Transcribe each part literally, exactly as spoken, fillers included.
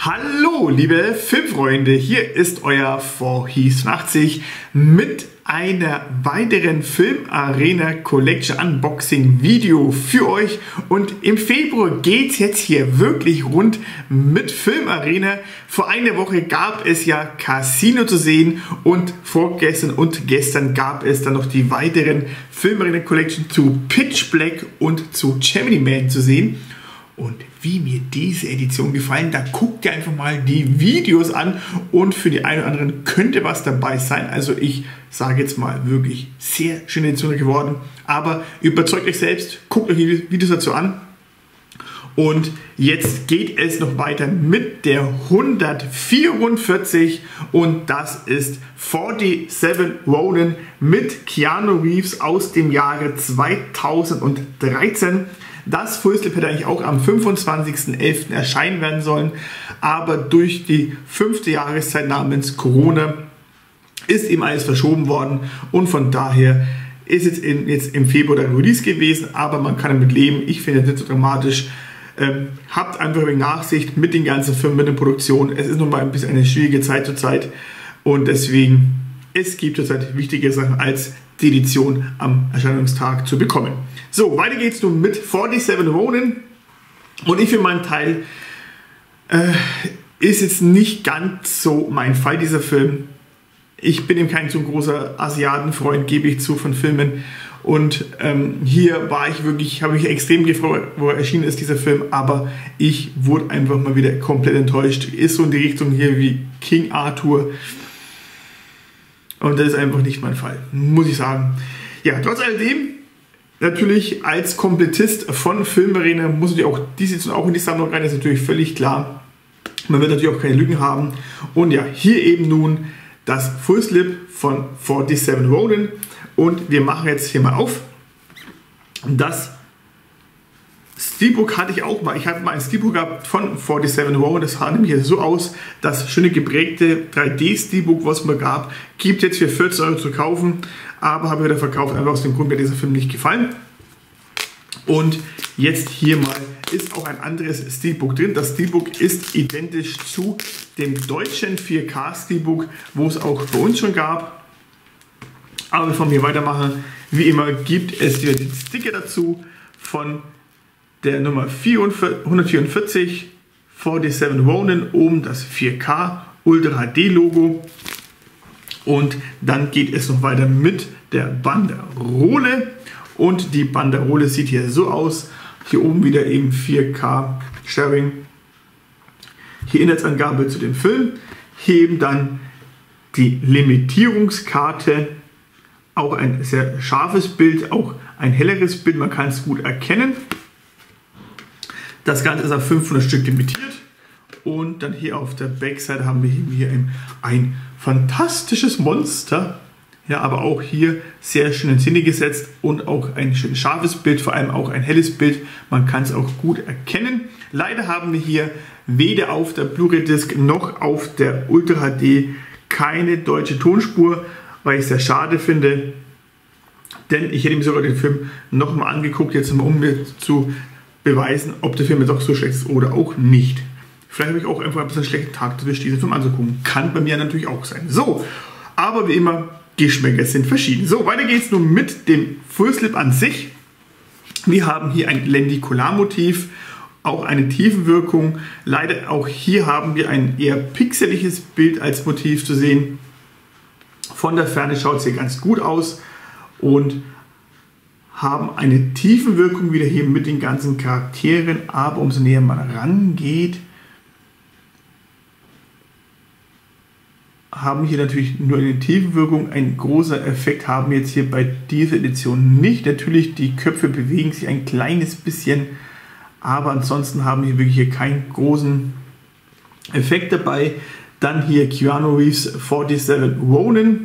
Hallo liebe Filmfreunde, hier ist euer vierhundertachtzig mit einer weiteren Filmarena Collection Unboxing Video für euch, und im Februar geht es jetzt hier wirklich rund mit Filmarena. Vor einer Woche gab es ja Casino zu sehen und vorgestern und gestern gab es dann noch die weiteren Filmarena Collection zu Pitch Black und zu Gemini Man zu sehen. Und wie mir diese Edition gefallen, da guckt ihr einfach mal die Videos an und für die einen oder anderen könnte was dabei sein. Also ich sage jetzt mal wirklich sehr schöne Edition geworden, aber überzeugt euch selbst, guckt euch die Videos dazu an. Und jetzt geht es noch weiter mit der hundertvierundvierzig und das ist siebenundvierzig Ronin mit Keanu Reeves aus dem Jahre zweitausenddreizehn. Das Fullslip hätte eigentlich auch am fünfundzwanzigsten elften erscheinen werden sollen, aber durch die fünfte Jahreszeit namens Corona ist eben alles verschoben worden und von daher ist jetzt, in, jetzt im Februar der Release gewesen, aber man kann damit leben. Ich finde es nicht so dramatisch. Ähm, habt einfach ein Nachsicht mit den ganzen Firmen, mit der Produktion. Es ist nun mal ein bisschen eine schwierige Zeit zur Zeit und deswegen, es gibt zurzeit wichtige Sachen als die Edition am Erscheinungstag zu bekommen. So, weiter geht's nun mit siebenundvierzig Ronin und ich für meinen Teil äh, ist jetzt nicht ganz so mein Fall, dieser Film. Ich bin eben kein so großer Asiatenfreund, gebe ich zu, von Filmen, und ähm, hier war ich wirklich, habe ich extrem gefreut, wo er erschienen ist, dieser Film, aber ich wurde einfach mal wieder komplett enttäuscht. Ist so in die Richtung hier wie King Arthur. Und das ist einfach nicht mein Fall, muss ich sagen. Ja, trotz alledem, natürlich als Komplettist von Filmarena muss natürlich auch diese Edition auch in die Sammlung rein, das ist natürlich völlig klar. Man wird natürlich auch keine Lücken haben. Und ja, hier eben nun das Fullslip von siebenundvierzig Ronin. Und wir machen jetzt hier mal auf. Das Steelbook hatte ich auch mal. Ich hatte mal ein Steelbook gehabt von siebenundvierzig Ronin. Das sah nämlich so aus. Das schöne geprägte drei D Steelbook, was es mir gab, gibt jetzt für vierzehn Euro zu kaufen. Aber habe ich wieder verkauft, einfach aus dem Grund, mir dieser Film nicht gefallen. Und jetzt hier mal ist auch ein anderes Steelbook drin. Das Steelbook ist identisch zu dem deutschen vier K Steelbook, wo es auch bei uns schon gab. Aber bevor wir weitermachen, wie immer gibt es wieder den Sticker dazu von der Nummer hundertvierundvierzig, siebenundvierzig Ronin, oben das vier K Ultra H D Logo. Und dann geht es noch weiter mit der Banderole. Und die Banderole sieht hier so aus. Hier oben wieder eben vier K Sharing. Hier Inhaltsangabe zu dem Film. Hier eben dann die Limitierungskarte. Auch ein sehr scharfes Bild, auch ein helleres Bild. Man kann es gut erkennen. Das Ganze ist auf fünfhundert Stück limitiert. Und dann hier auf der Backseite haben wir hier ein, ein fantastisches Monster. Ja, aber auch hier sehr schön in Szene gesetzt und auch ein schön scharfes Bild, vor allem auch ein helles Bild. Man kann es auch gut erkennen. Leider haben wir hier weder auf der Blu-ray Disc noch auf der Ultra H D keine deutsche Tonspur, weil ich es sehr schade finde. Denn ich hätte mir sogar den Film nochmal angeguckt, jetzt mal, um mir zu beweisen, ob der Film jetzt auch so schlecht ist oder auch nicht. Vielleicht habe ich auch einfach ein bisschen einen schlechten Tag erwischt, diesen Film anzugucken. Kann bei mir natürlich auch sein. So, aber wie immer, Geschmäcker sind verschieden. So, weiter geht es nun mit dem Fullslip an sich. Wir haben hier ein Lendikularmotiv, auch eine Tiefenwirkung. Leider auch hier haben wir ein eher pixeliges Bild als Motiv zu sehen. Von der Ferne schaut es hier ganz gut aus und haben eine Tiefenwirkung wieder hier mit den ganzen Charakteren, aber umso näher man rangeht, haben hier natürlich nur eine Tiefenwirkung. Ein großer Effekt haben wir jetzt hier bei dieser Edition nicht. Natürlich, die Köpfe bewegen sich ein kleines bisschen, aber ansonsten haben wir wirklich hier keinen großen Effekt dabei. Dann hier Keanu Reeves siebenundvierzig Ronin.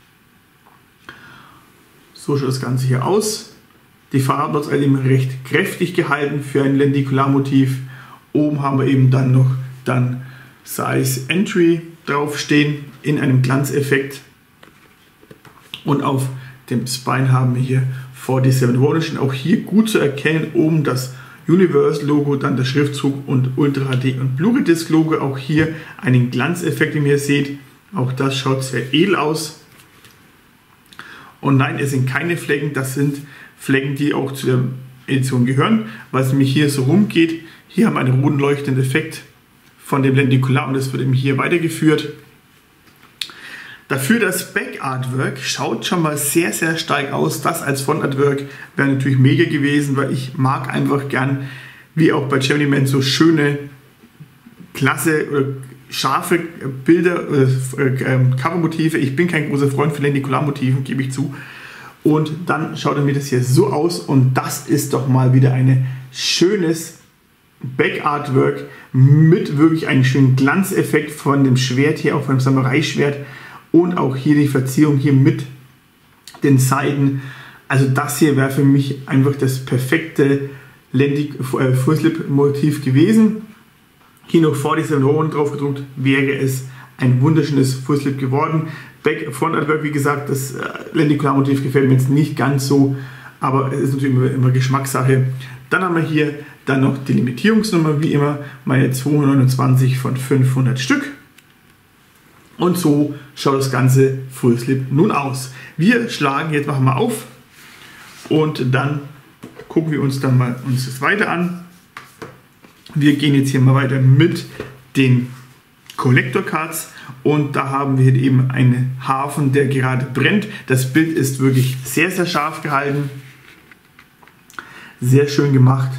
So schaut das Ganze hier aus. Die Farbe ist also eben recht kräftig gehalten für ein Lendikularmotiv. Oben haben wir eben dann noch dann Size Entry draufstehen in einem Glanzeffekt. Und auf dem Spine haben wir hier siebenundvierzig Ronin. Auch hier gut zu erkennen, oben das Universal Logo, dann der Schriftzug und Ultra H D und Blu-ray Disc Logo. Auch hier einen Glanzeffekt, den ihr seht. Auch das schaut sehr edel aus. Und nein, es sind keine Flecken, das sind Flecken, die auch zu der Edition gehören, weil es nämlich hier so rumgeht. Hier haben wir einen roten leuchtenden Effekt von dem Lenticular und das wird eben hier weitergeführt. Dafür das Back-Artwork schaut schon mal sehr, sehr stark aus. Das als Front-Artwork wäre natürlich mega gewesen, weil ich mag einfach gern, wie auch bei Gemini Man, so schöne, klasse oder scharfe Bilder, äh, Covermotive. Ich bin kein großer Freund von Lenticular-Motiven, gebe ich zu. Und dann schaut mir das hier so aus und das ist doch mal wieder ein schönes Back-Artwork mit wirklich einem schönen Glanzeffekt von dem Schwert hier, auch von dem Samurai-Schwert. Und auch hier die Verzierung hier mit den Seiten. Also das hier wäre für mich einfach das perfekte Full-Slip-Motiv gewesen. Hier noch forty-seven Rowan drauf gedruckt, wäre es ein wunderschönes Full-Slip geworden. Back-Front-Artwork, wie gesagt, das Lenticular-Motiv gefällt mir jetzt nicht ganz so, aber es ist natürlich immer, immer Geschmackssache. Dann haben wir hier dann noch die Limitierungsnummer, wie immer, meine zweihundertneunundzwanzig von fünfhundert Stück. Und so schaut das ganze Full Slip nun aus. Wir schlagen jetzt machen wir auf und dann gucken wir uns dann mal uns das weiter an. Wir gehen jetzt hier mal weiter mit den Collector Cards und da haben wir eben einen Hafen, der gerade brennt. Das Bild ist wirklich sehr, sehr scharf gehalten. Sehr schön gemacht.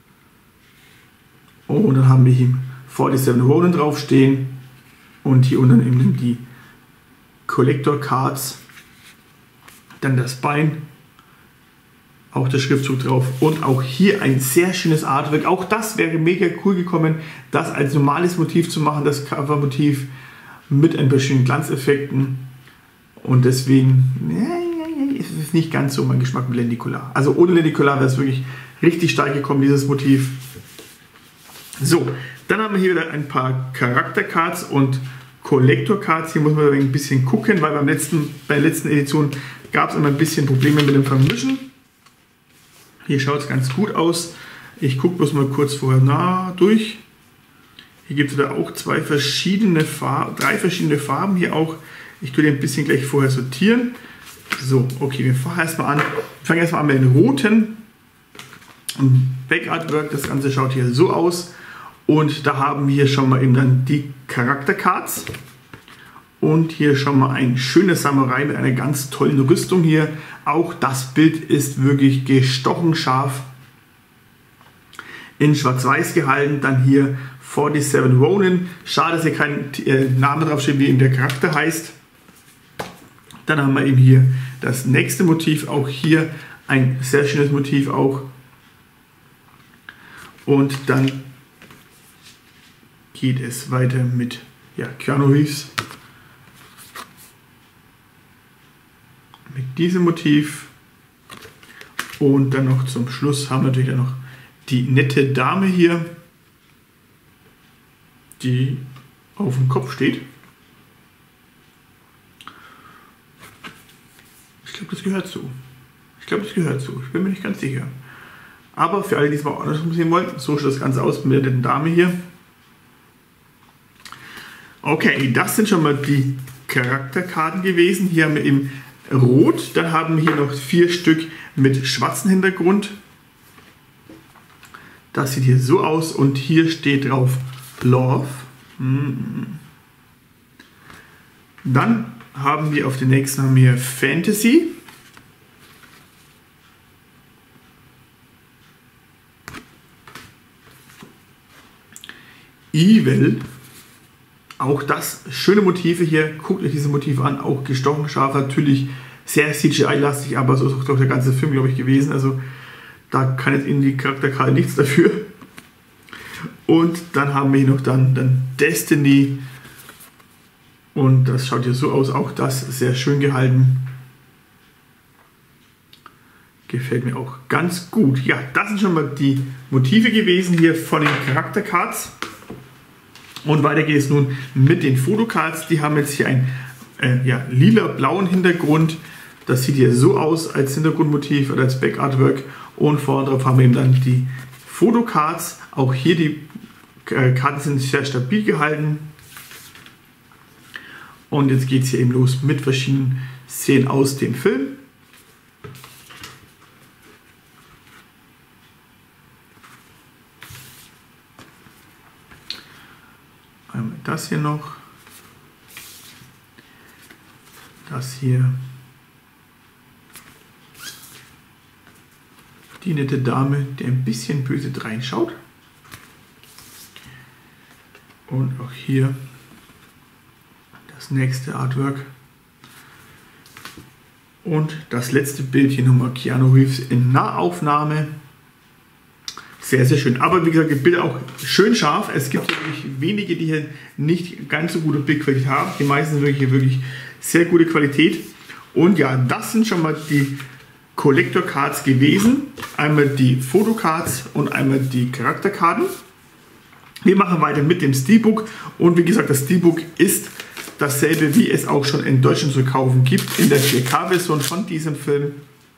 Und dann haben wir hier forty-seven Ronin draufstehen. Und hier unten eben die Collector Cards, dann das Bein, auch der Schriftzug drauf und auch hier ein sehr schönes Artwork. Auch das wäre mega cool gekommen, das als normales Motiv zu machen, das Covermotiv mit ein paar schönen Glanzeffekten. Und deswegen ist es nicht ganz so mein Geschmack mit Lenticular. Also ohne Lenticular wäre es wirklich richtig stark gekommen, dieses Motiv. So, dann haben wir hier wieder ein paar Charaktercards und Collector-Cards. Hier muss man ein bisschen gucken, weil beim letzten, bei der letzten Edition gab es immer ein bisschen Probleme mit dem Vermischen. Hier schaut es ganz gut aus. Ich gucke bloß mal kurz vorher nah durch. Hier gibt es da auch zwei verschiedene Farben, drei verschiedene Farben hier auch. Ich tue die ein bisschen gleich vorher sortieren. So, okay, wir fangen erstmal an. Wir fangen erstmal an mit den roten. Back-Artwork, das Ganze schaut hier so aus. Und da haben wir schon mal eben dann die Charaktercards. Und hier schon mal ein schönes Samurai mit einer ganz tollen Rüstung hier. Auch das Bild ist wirklich gestochen scharf. In schwarz-weiß gehalten. Dann hier forty-seven Ronin. Schade, dass hier kein äh, Name draufsteht, wie eben der Charakter heißt. Dann haben wir eben hier das nächste Motiv. Auch hier ein sehr schönes Motiv auch. Und dann geht es weiter mit ja, Keanu Reeves. Mit diesem Motiv. Und dann noch zum Schluss haben wir natürlich noch die nette Dame hier, die auf dem Kopf steht. Ich glaube, das gehört zu. Ich glaube, das gehört zu. Ich bin mir nicht ganz sicher. Aber für alle, die es mal anders sehen wollen, so schaut das Ganze aus mit der netten Dame hier. Okay, das sind schon mal die Charakterkarten gewesen. Hier haben wir eben Rot, dann haben wir hier noch vier Stück mit schwarzem Hintergrund. Das sieht hier so aus und hier steht drauf Love. Dann haben wir auf den nächsten haben wir Fantasy. Evil. Auch das schöne Motive hier. Guckt euch diese Motive an. Auch gestochen scharf. Natürlich sehr C G I-lastig, aber so ist auch der ganze Film, glaube ich, gewesen. Also da kann jetzt in die Charakterkarte nichts dafür. Und dann haben wir hier noch dann, dann Destiny. Und das schaut hier so aus. Auch das sehr schön gehalten. Gefällt mir auch ganz gut. Ja, das sind schon mal die Motive gewesen hier von den Charaktercards. Und weiter geht es nun mit den Fotocards. Die haben jetzt hier einen äh, ja, lila-blauen Hintergrund. Das sieht hier so aus als Hintergrundmotiv oder als Back-Artwork. Und vorne drauf haben wir eben dann die Fotocards. Auch hier die äh, Karten sind sehr stabil gehalten. Und jetzt geht es hier eben los mit verschiedenen Szenen aus dem Film. Einmal das hier noch. Das hier. Die nette Dame, die ein bisschen böse reinschaut. Und auch hier das nächste Artwork. Und das letzte Bild hier nochmal Keanu Reeves in Nahaufnahme. Sehr, sehr schön. Aber wie gesagt, die Bilder auch schön scharf. Es gibt wirklich wenige, die hier nicht ganz so gute Bildqualität haben. Die meisten sind wirklich, wirklich sehr gute Qualität. Und ja, das sind schon mal die Collector Cards gewesen. Einmal die Fotocards und einmal die Charakterkarten. Wir machen weiter mit dem Steelbook. Und wie gesagt, das Steelbook ist dasselbe, wie es auch schon in Deutschland zu kaufen gibt, in der vier K Version von diesem Film.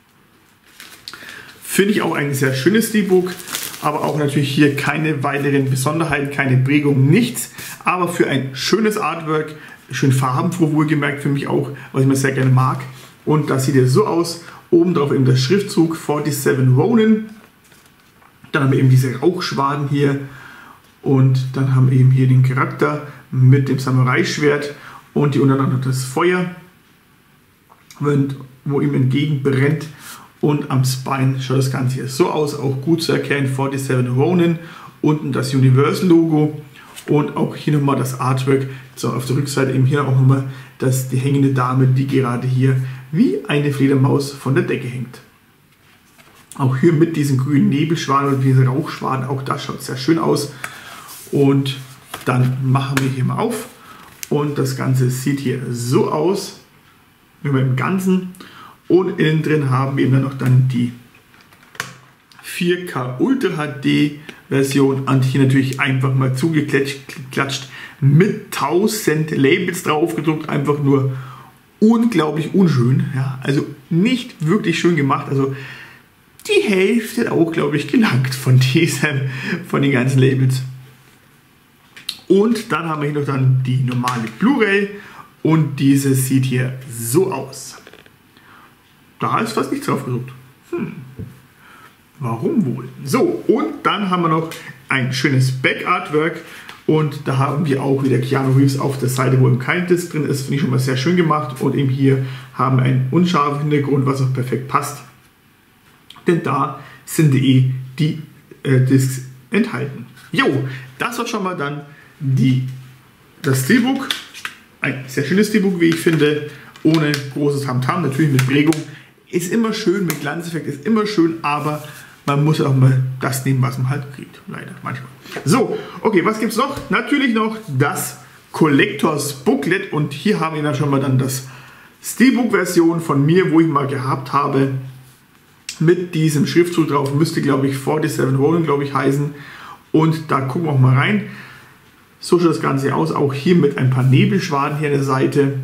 Finde ich auch ein sehr schönes Steelbook, aber auch natürlich hier keine weiteren Besonderheiten, keine Prägung, nichts. Aber für ein schönes Artwork, schön farbenfroh wohlgemerkt für mich auch, was ich mir sehr gerne mag. Und das sieht ja so aus. Oben drauf eben der Schriftzug forty-seven Ronin. Dann haben wir eben diese Rauchschwaden hier. Und dann haben wir eben hier den Charakter mit dem Samurai-Schwert. Und die untereinander das Feuer, wo ihm entgegenbrennt. Und am Spine schaut das Ganze hier so aus, auch gut zu erkennen, forty-seven Ronin. Unten das Universal-Logo. Und auch hier nochmal das Artwork. So, auf der Rückseite eben hier auch nochmal das, die hängende Dame, die gerade hier wie eine Fledermaus von der Decke hängt. Auch hier mit diesen grünen Nebelschwaden und diesen Rauchschwaden, auch das schaut sehr schön aus. Und dann machen wir hier mal auf. Und das Ganze sieht hier so aus, immer im Ganzen. Und innen drin haben wir eben dann noch dann die vier K Ultra H D Version. Und hier natürlich einfach mal zugeklatscht mit tausend Labels drauf gedruckt. Einfach nur unglaublich unschön. Ja, also nicht wirklich schön gemacht. Also die Hälfte hat auch, glaube ich, gelangt von, diesem, von den ganzen Labels. Und dann haben wir hier noch dann die normale Blu-ray und diese sieht hier so aus. Da ist fast nichts drauf gedruckt. Hm. Warum wohl? So, und dann haben wir noch ein schönes Back-Artwork und da haben wir auch wieder Keanu Reeves auf der Seite, wo eben kein Disc drin ist. Finde ich schon mal sehr schön gemacht und eben hier haben wir einen unscharfen Hintergrund, was auch perfekt passt. Denn da sind eh die äh, Discs enthalten. Jo, das war schon mal dann die, das Steelbook. Ein sehr schönes Steelbook, wie ich finde, ohne großes Tamtam, natürlich mit Prägung. Ist immer schön, mit Glanzeffekt ist immer schön, aber man muss auch mal das nehmen, was man halt kriegt. Leider, manchmal. So, okay, was gibt es noch? Natürlich noch das Collectors Booklet und hier haben wir dann schon mal dann das Steelbook-Version von mir, wo ich mal gehabt habe, mit diesem Schriftzug drauf, müsste glaube ich forty-seven Ronin, glaube ich, heißen. Und da gucken wir auch mal rein. So schaut das Ganze aus, auch hier mit ein paar Nebelschwaden hier an der Seite.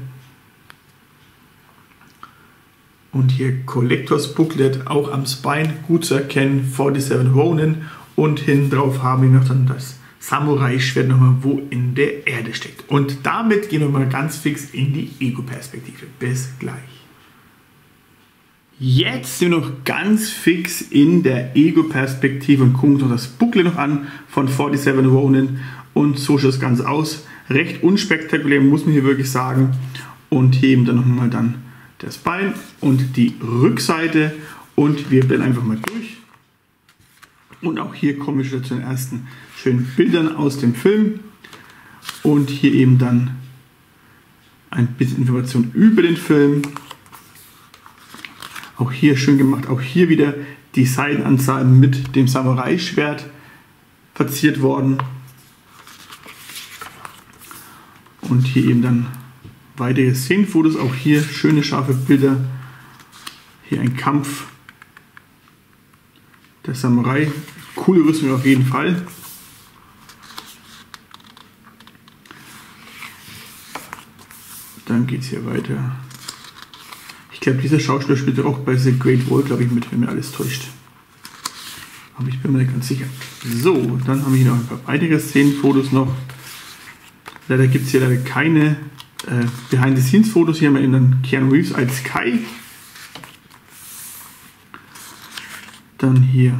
Und hier Collectors Booklet, auch am Spine gut zu erkennen, forty-seven Ronin. Und hinten drauf haben wir noch dann das Samurai-Schwert nochmal, wo in der Erde steckt. Und damit gehen wir mal ganz fix in die Ego-Perspektive. Bis gleich. Jetzt sind wir noch ganz fix in der Ego-Perspektive und gucken uns noch das Booklet noch an von forty-seven Ronin. Und so schaut das Ganze aus. Recht unspektakulär, muss man hier wirklich sagen. Und hier eben dann nochmal dann das Bein und die Rückseite. Und wir blenden einfach mal durch. Und auch hier kommen wir schon zu den ersten schönen Bildern aus dem Film. Und hier eben dann ein bisschen Information über den Film. Auch hier schön gemacht. Auch hier wieder die Seitenanzahl mit dem Samurai-Schwert verziert worden. Und hier eben dann weitere Szenenfotos. Auch hier schöne scharfe Bilder. Hier ein Kampf der Samurai. Coole Rüstung auf jeden Fall. Dann geht es hier weiter. Ich glaube, dieser Schauspieler spielt auch bei The Great Wall, glaube ich, mit, wenn mir alles täuscht. Aber ich bin mir nicht ganz sicher. So, dann habe ich noch ein paar weitere Szenenfotos noch. Leider gibt es hier leider keine äh, Behind-the-Scenes-Fotos. Hier haben wir eben dann Keanu Reeves als Kai. Dann hier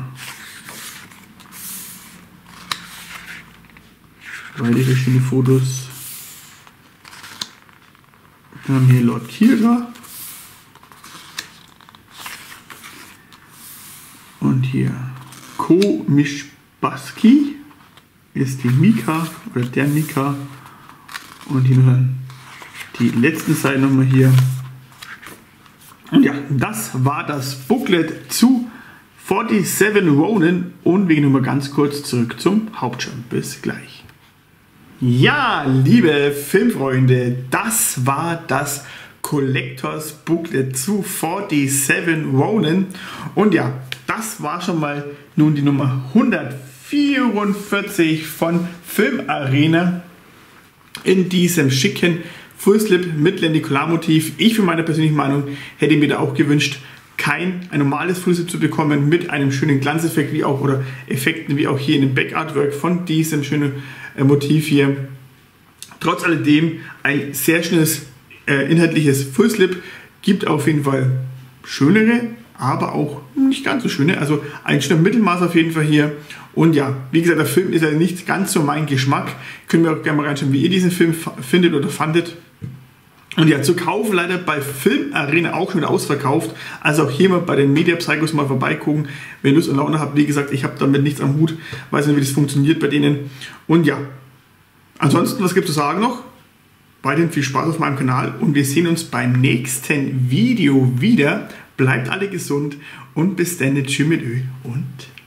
weitere schöne Fotos. Dann haben wir hier Lord Kira. Und hier Ko Mishbaski ist die Mika oder der Mika. Und hier dann die letzten Seiten nochmal hier. Und ja, das war das Booklet zu siebenundvierzig Ronin. Und wir gehen nochmal ganz kurz zurück zum Hauptschirm. Bis gleich. Ja, liebe Filmfreunde, das war das Collectors Booklet zu siebenundvierzig Ronin. Und ja, das war schon mal nun die Nummer hundertvierundvierzig von Filmarena in diesem schicken Fullslip mit Lenticular-Motiv. Ich für meine persönliche Meinung hätte mir da auch gewünscht, kein ein normales Fullslip zu bekommen mit einem schönen Glanzeffekt wie auch oder Effekten wie auch hier in dem Back-Artwork von diesem schönen äh, Motiv hier. Trotz alledem ein sehr schönes äh, inhaltliches Fullslip, gibt auf jeden Fall schönere, aber auch nicht ganz so schöne. Also ein schöner Mittelmaß auf jeden Fall hier. Und ja, wie gesagt, der Film ist ja nicht ganz so mein Geschmack. Könnt ihr auch gerne mal reinschauen, wie ihr diesen Film findet oder fandet. Und ja, zu kaufen leider bei Filmarena auch schon wieder ausverkauft. Also auch hier mal bei den Media Psychos mal vorbeigucken, wenn ihr Lust und Laune habt. Wie gesagt, ich habe damit nichts am Hut, weiß nicht, wie das funktioniert bei denen. Und ja, ansonsten, was gibt es zu sagen noch? Weiterhin viel Spaß auf meinem Kanal und wir sehen uns beim nächsten Video wieder. Bleibt alle gesund und bis dann, tschüss mit Ö und